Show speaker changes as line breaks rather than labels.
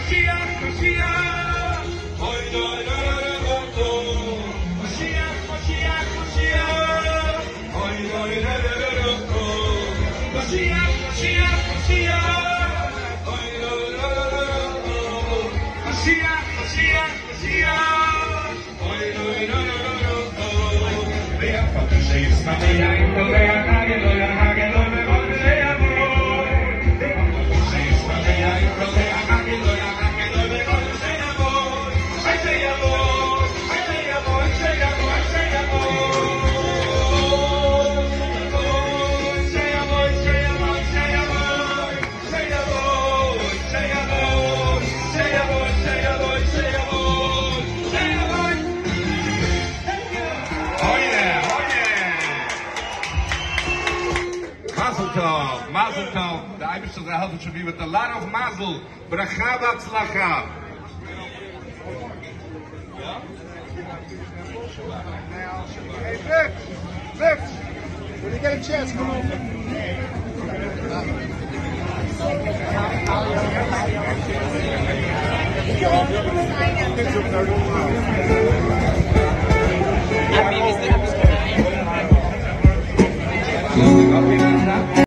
Mazel tov. The Eibishter will help you with a lot of mazel. Bracha v'atzlacha.
Hey, Vic, when you get a chance, come over.